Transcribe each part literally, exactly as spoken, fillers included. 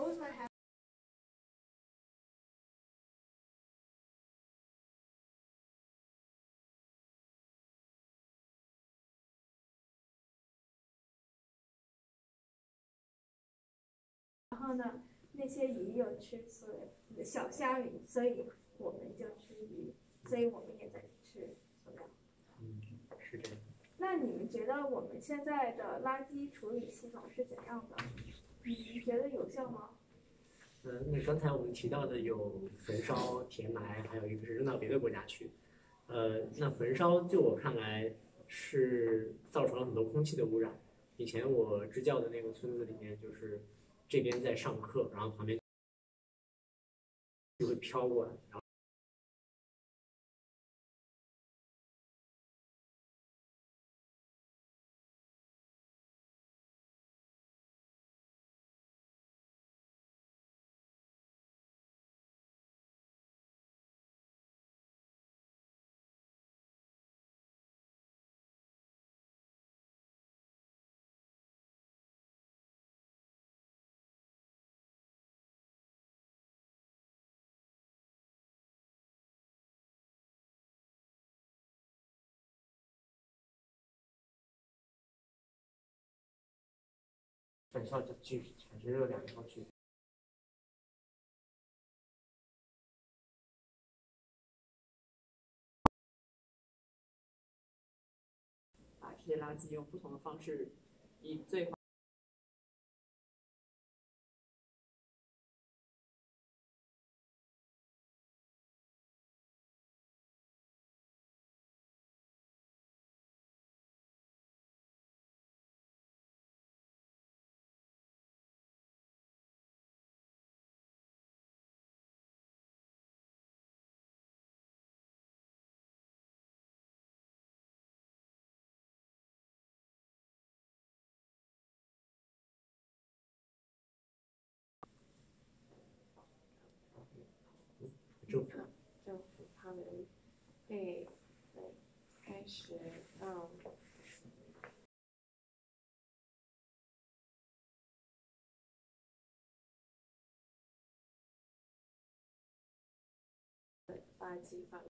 为什么还？然后呢，那些鱼有吃，所以小虾米，所以我们就吃鱼，所以我们也在吃塑料。 嗯，是这样。 那你们觉得我们现在的垃圾处理系统是怎样的？你觉得有效吗？ 呃，那刚才我们提到的有焚烧、填埋，还有一个是扔到别的国家去。呃，那焚烧就我看来是造成了很多空气的污染。以前我支教的那个村子里面，就是这边在上课，然后旁边就会飘过来，然后焚烧就去产生热量，然后去。 把这些垃圾用不同的方式，以最政府政府他们会会开始嗯。垃圾分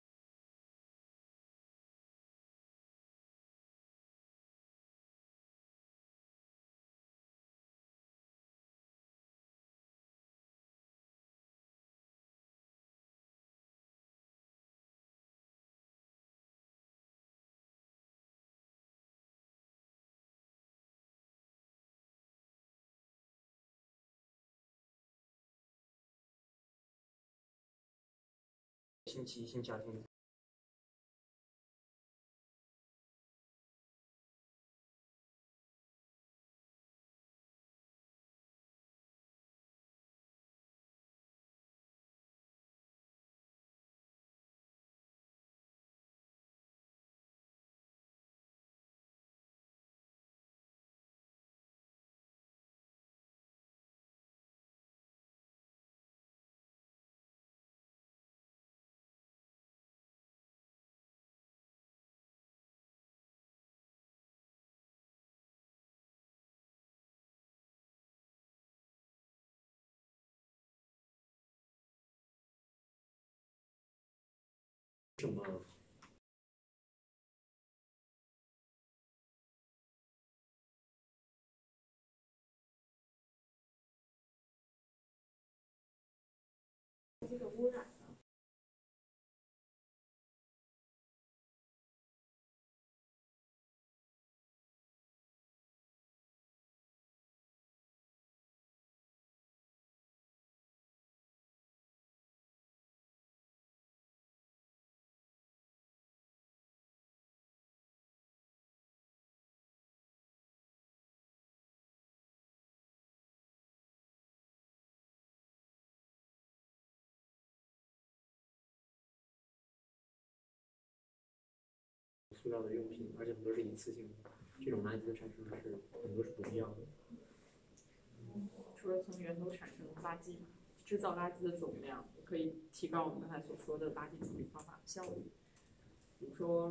星期一、星期二、星期三。什么？ 这个污染呢？ 塑料的用品，而且很多是一次性的，这种垃圾的产生是很多是不必要的。 除了从源头产生垃圾，制造垃圾的总量，也可以提高我们刚才所说的垃圾处理方法的效率。比如说，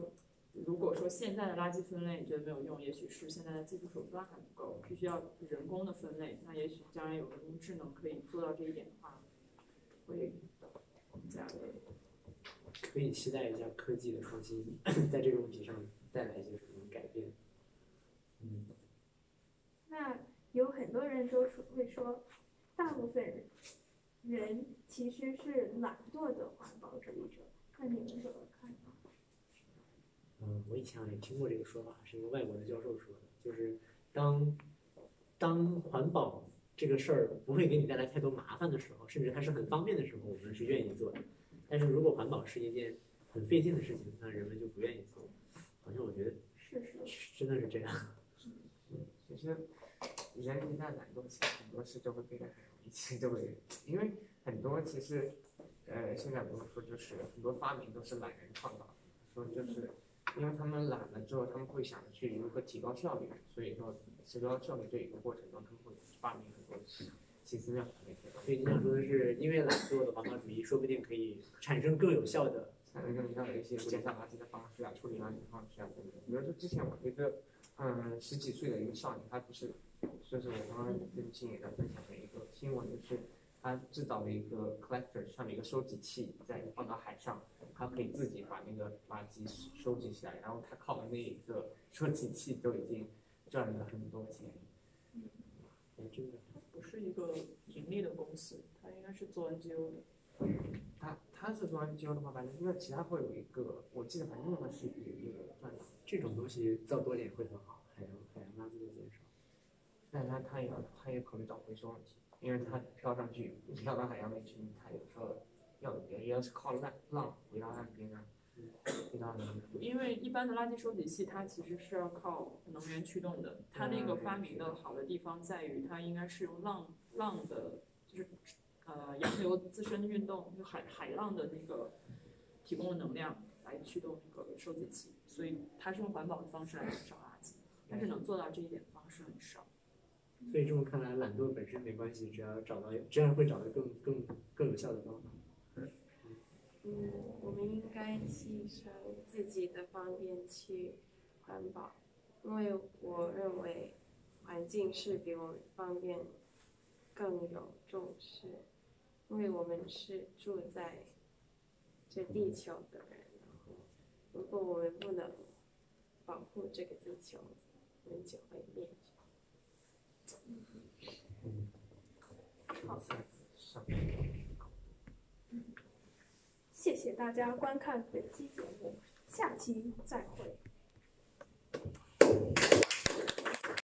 如果说现在的垃圾分类你觉得没有用，也许是现在的技术手段还不够，必须要人工的分类。那也许将来有人工智能可以做到这一点的话，会更加的。 可以期待一下科技的创新在这个问题上带来一些什么改变。嗯， 那有很多人都说会说，大部分人人其实是懒惰的环保主义者，那你们怎么看呢？ 嗯，我以前也听过这个说法，是一个外国的教授说的，就是当当环保这个事儿不会给你带来太多麻烦的时候，甚至还是很方便的时候，我们是愿意做的。但是如果环保是一件很费劲的事情，那人们就不愿意做。好像我觉得是是， 真的是这样。 嗯，其实人一旦懒惰起来，很多事就会变得很容易，其实就会，因为很多其实，呃，现在不是说就是很多发明都是懒人创造的，说就是因为他们懒了之后，他们会想着去如何提高效率，所以说提高效率这一个过程中，他们会发明很多奇思妙想的一些东西。 所以你想说的是，因为懒惰的环保主义，说不定可以产生更有效的。 产生更有效的一些减少垃圾的方式啊，处理垃圾的方式啊等等。比如说之前我一个嗯十几岁的一个少年，他不是，就是我刚刚跟青也在分享的一个新闻，就是他制造了一个 collector 上面一个收集器，再放到海上，他可以自己把那个垃圾收集起来，然后他靠那一个收集器就已经赚了很多钱。 嗯，真的。 它不是一个盈利的公司，它应该是做 N G O 的。 他他是做 N G O 的话，反正因为其他会有一个，我记得反正它是有一个赚的。 这种东西造多点会很好，海洋海洋垃圾的减少。 但是他他也要他也考虑到回收问题，因为他飘上去飘到海洋里去，他有时候要也要是靠浪浪回到岸边啊，回到岸边。 因为一般的垃圾收集器，它其实是要靠能源驱动的。它那个发明的好的地方在于，它应该是用浪浪的，就是呃洋流自身运动，就海海浪的那个提供的能量来驱动那个收集器，所以它是用环保的方式来减少垃圾，但是能做到这一点的方式很少。 所以这么看来，懒惰本身没关系，只要找到，这样会找到更更更有效的方法。 嗯，我们应该牺牲自己的方便去环保，因为我认为环境是比我们方便更有重视，因为我们是住在这地球的人，然后如果我们不能保护这个地球，我们就会灭绝。 好，谢谢大家观看本期节目，下期再会。